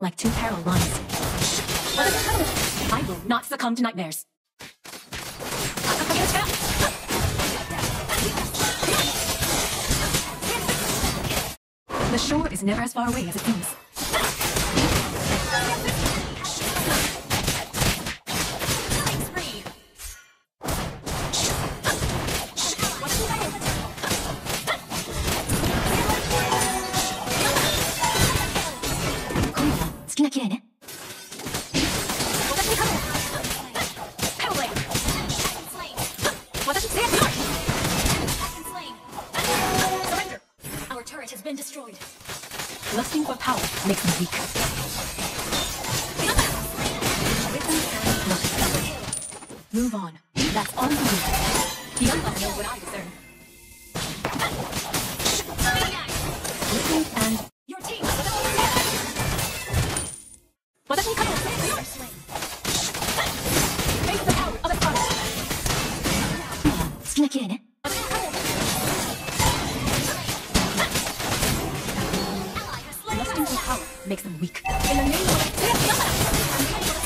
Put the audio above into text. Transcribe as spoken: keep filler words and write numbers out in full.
like two parallel lines. I will not succumb to nightmares. The shore is never as far away as it seems. Our turret has been destroyed. Lusting for power makes me weak. Move on. That's all you do. The unlucky know what I discern. Listen and Your team. Watashi Kaya. Face the power of a star. Tsukina kirei ne. Lusting for power makes them weak. In the name of